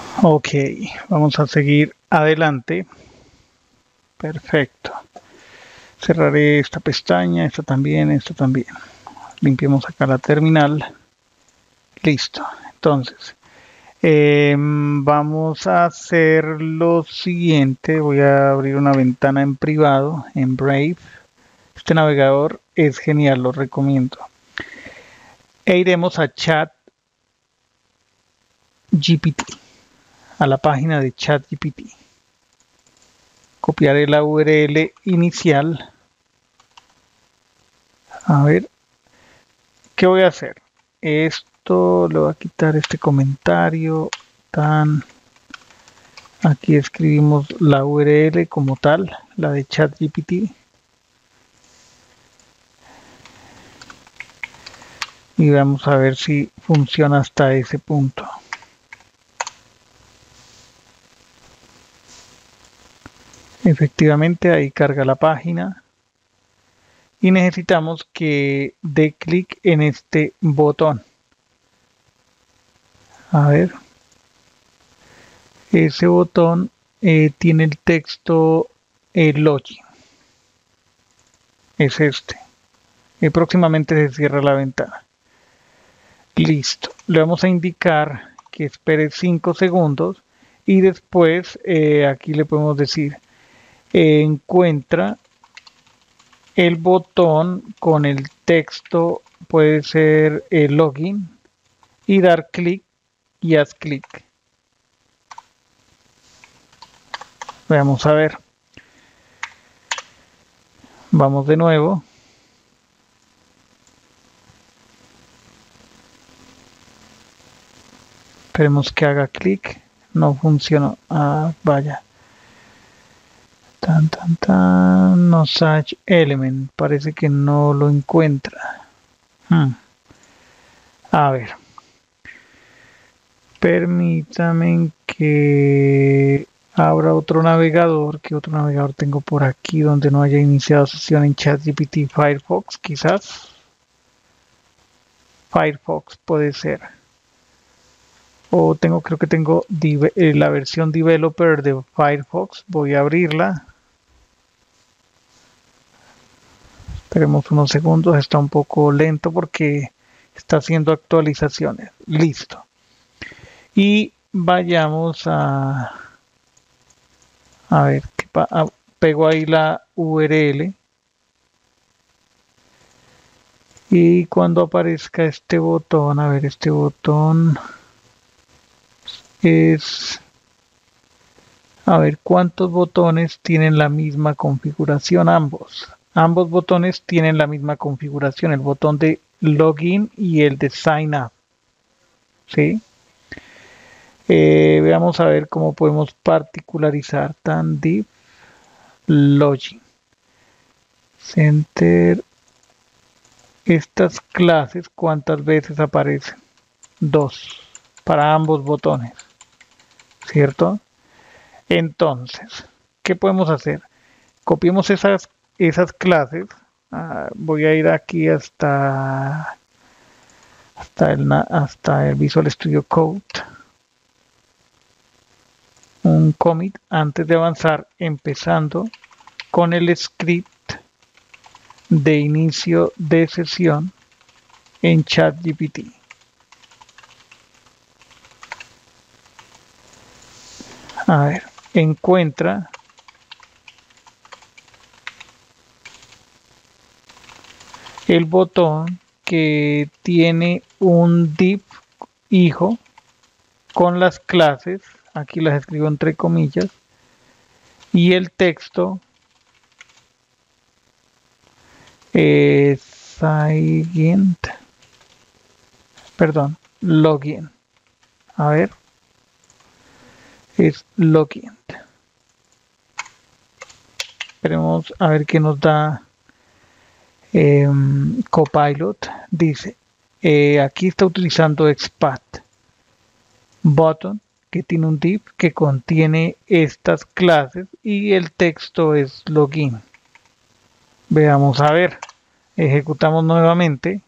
Ok, vamos a seguir adelante. Perfecto. Cerraré esta pestaña, esta también, esta también. Limpiemos acá la terminal. Listo. Entonces, vamos a hacer lo siguiente. Voy a abrir una ventana en privado, en Brave. Este navegador es genial, lo recomiendo. E iremos a ChatGPT, a la página de ChatGPT. Copiaré la URL inicial. A ver, ¿qué voy a hacer? Esto, le voy a quitar este comentario. Aquí escribimos la URL como tal, la de ChatGPT. Y vamos a ver si funciona hasta ese punto. Efectivamente, ahí carga la página. Y necesitamos que dé clic en este botón. A ver. Ese botón tiene el texto login. Es este. Próximamente se cierra la ventana. Listo. Le vamos a indicar que espere 5 segundos y después aquí le podemos decir encuentra el botón con el texto, puede ser el login, y dar clic y haz clic. Vamos a ver. Vamos de nuevo. Esperemos que haga clic. No funcionó. Ah, vaya. No search element. Parece que no lo encuentra. A ver. Permítame que abra otro navegador. ¿Qué otro navegador tengo por aquí donde no haya iniciado sesión en ChatGPT? Firefox, quizás. Firefox puede ser. O creo que tengo la versión developer de Firefox. Voy a abrirla. Esperemos unos segundos. Está un poco lento porque está haciendo actualizaciones. Listo. Y vayamos a ver, pego ahí la URL. Y cuando aparezca este botón, a ver, este botón es... A ver, ¿cuántos botones tienen la misma configuración? Ambos botones tienen la misma configuración, el botón de login y el de sign up. ¿Sí? Veamos a ver cómo podemos particularizar tan deep login. Center. Estas clases, ¿cuántas veces aparecen? 2 para ambos botones, ¿cierto? Entonces, ¿qué podemos hacer? Copiemos esas clases. Voy a ir aquí hasta el Visual Studio Code. Un commit antes de avanzar, empezando con el script de inicio de sesión en ChatGPT. A ver, encuentra el botón que tiene un div hijo con las clases, aquí las escribo entre comillas, y el texto login. A ver, es login. Esperemos a ver qué nos da Copilot. Dice, aquí está utilizando expat button que tiene un div que contiene estas clases y el texto es login. Veamos a ver, ejecutamos nuevamente.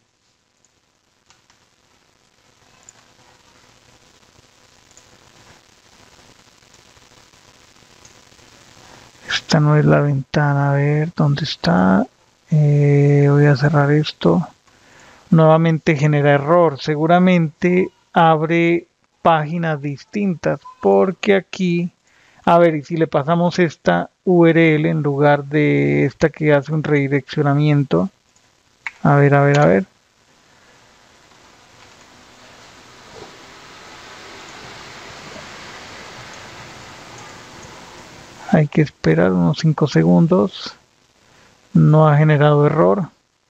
Esta no es la ventana. A ver, ¿dónde está? Voy a cerrar esto. Nuevamente genera error. Seguramente abre páginas distintas. Porque aquí, a ver, y si le pasamos esta URL en lugar de esta que hace un redireccionamiento. A ver, a ver, a ver. Hay que esperar unos 5 segundos. No ha generado error.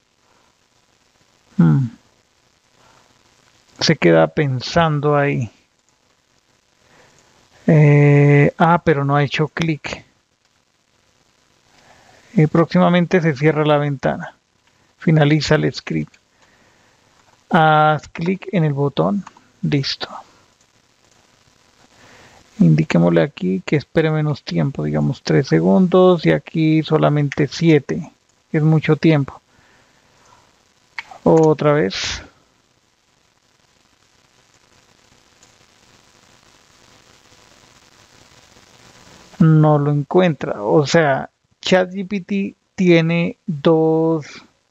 Se queda pensando ahí. Pero no ha hecho clic. Próximamente se cierra la ventana. Finaliza el script. Haz clic en el botón. Listo. Indiquémosle aquí que espere menos tiempo, digamos 3 segundos y aquí solamente 7. Es mucho tiempo. Otra vez. No lo encuentra. O sea, ChatGPT tiene dos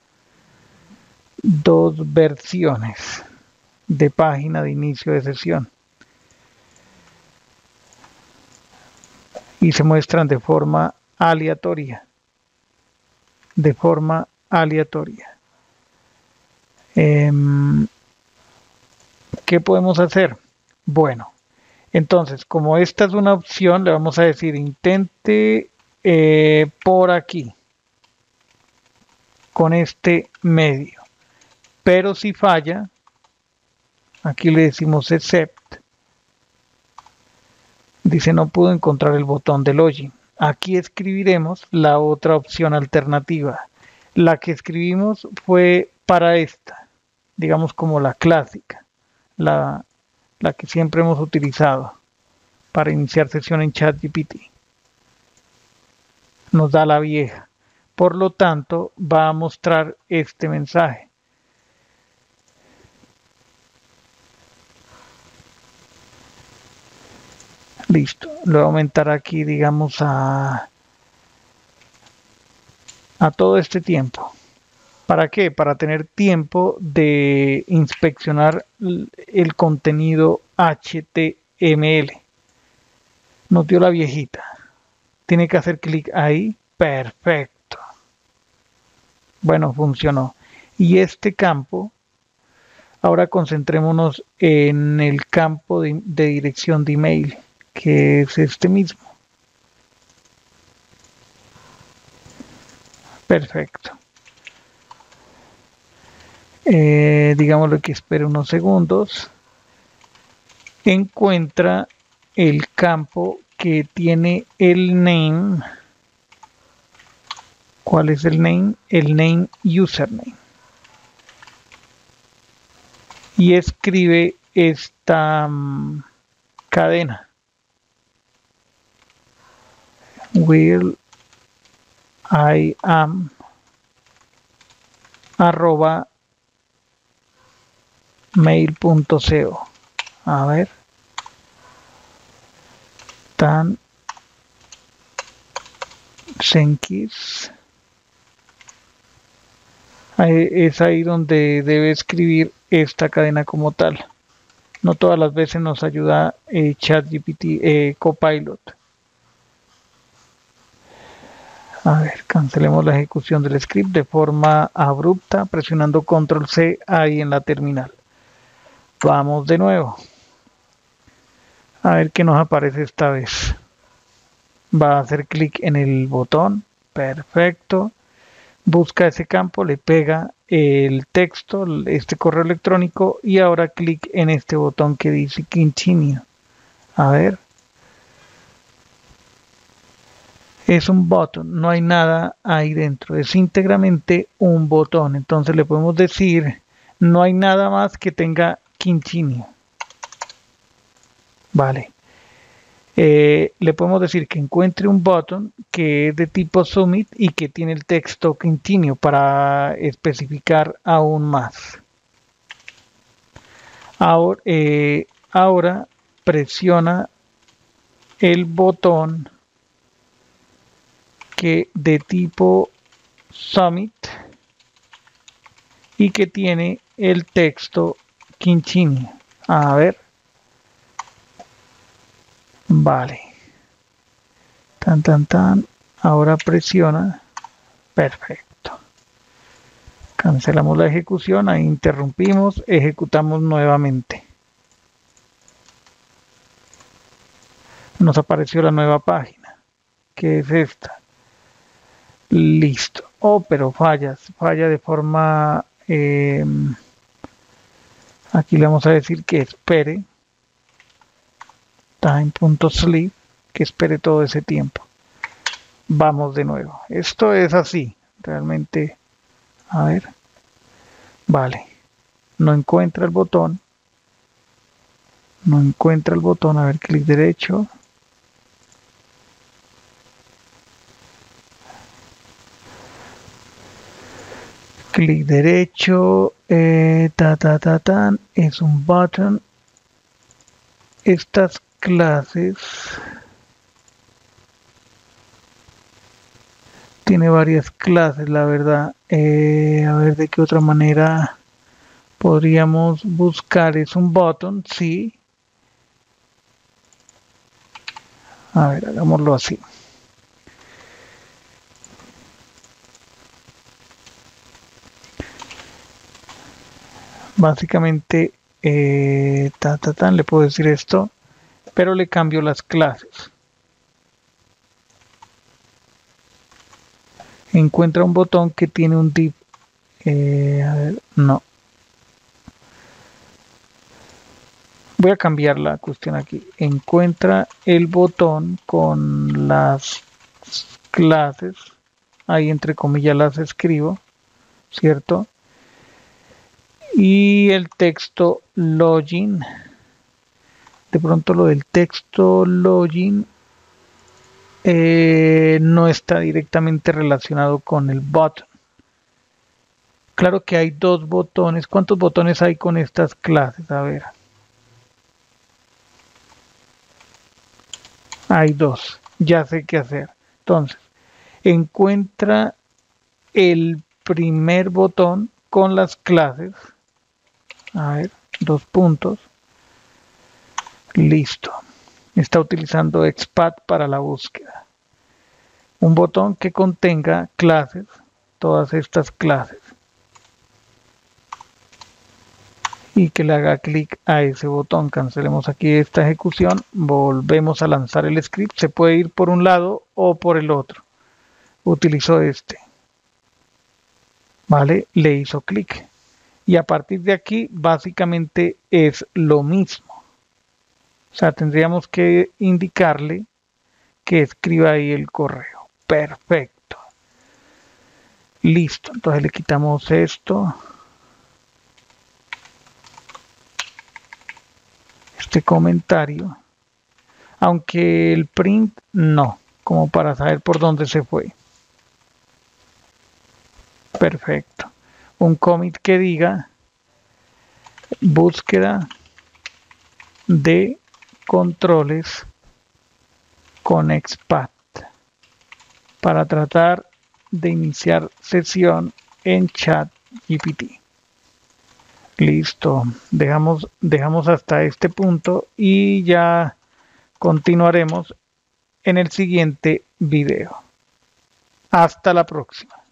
versiones de página de inicio de sesión y se muestran de forma aleatoria. De forma aleatoria. ¿Qué podemos hacer? Bueno, entonces, como esta es una opción, le vamos a decir intente por aquí, con este medio. Pero si falla, aquí le decimos except. Dice no pudo encontrar el botón de login. Aquí escribiremos la otra opción alternativa. La que escribimos fue para esta, digamos como la clásica, la que siempre hemos utilizado para iniciar sesión en ChatGPT. Nos da la vieja. Por lo tanto, va a mostrar este mensaje. Listo. Lo voy a aumentar aquí, digamos, a todo este tiempo. ¿Para qué? Para tener tiempo de inspeccionar el contenido HTML. Nos dio la viejita. Tiene que hacer clic ahí. Perfecto. Bueno, funcionó. Y este campo, ahora concentrémonos en el campo de dirección de email, que es este mismo. Perfecto. Digámosle que espere unos segundos. Encuentra el campo que tiene el name. ¿Cuál es el name? El name username. Y escribe esta cadena. Will I am arroba mail.co. A ver. Tan Senkis. Es ahí donde debe escribir esta cadena como tal. No todas las veces nos ayuda ChatGPT Copilot. A ver, cancelemos la ejecución del script de forma abrupta presionando Control C ahí en la terminal. Vamos de nuevo. A ver qué nos aparece esta vez. Va a hacer clic en el botón. Perfecto. Busca ese campo, le pega el texto, este correo electrónico y ahora clic en este botón que dice Continue. A ver. Es un botón, no hay nada ahí dentro, es íntegramente un botón. Entonces le podemos decir, no hay nada más que tenga Continue. Vale. Le podemos decir que encuentre un botón que es de tipo Submit y que tiene el texto Continue para especificar aún más. Ahora presiona el botón que de tipo Summit y que tiene el texto Quinchini. A ver. Vale. Tan, tan, tan. Ahora presiona. Perfecto. Cancelamos la ejecución. Ahí interrumpimos. Ejecutamos nuevamente. Nos apareció la nueva página. ¿Qué es esta? Listo. Oh, pero falla de forma... aquí le vamos a decir que espere. Time.sleep, que espere todo ese tiempo. Vamos de nuevo. Esto es así. Realmente, a ver. Vale. No encuentra el botón. No encuentra el botón. A ver, clic derecho. Clic derecho. Es un button. Estas clases tiene varias clases, la verdad. A ver de qué otra manera podríamos buscar. Es un button, sí. A ver, hagámoslo así. Básicamente, le puedo decir esto, pero le cambio las clases. Encuentra un botón que tiene un div. A ver, no. Voy a cambiar la cuestión aquí. Encuentra el botón con las clases. Ahí entre comillas las escribo, ¿cierto? Y el texto login. De pronto lo del texto login no está directamente relacionado con el button. Claro que hay dos botones. ¿Cuántos botones hay con estas clases? A ver. Hay dos. Ya sé qué hacer. Entonces, encuentra el primer botón con las clases. A ver, dos puntos. Listo. Está utilizando XPath para la búsqueda. Un botón que contenga clases, todas estas clases. Y que le haga clic a ese botón. Cancelemos aquí esta ejecución. Volvemos a lanzar el script. Se puede ir por un lado o por el otro. Utilizó este. Vale, le hizo clic. Y a partir de aquí, básicamente es lo mismo. O sea, tendríamos que indicarle que escriba ahí el correo. Perfecto. Listo. Entonces le quitamos esto. Este comentario. Aunque el print no. Como para saber por dónde se fue. Perfecto. Un commit que diga búsqueda de controles con XPath para tratar de iniciar sesión en ChatGPT. Listo, dejamos hasta este punto y ya continuaremos en el siguiente video. Hasta la próxima.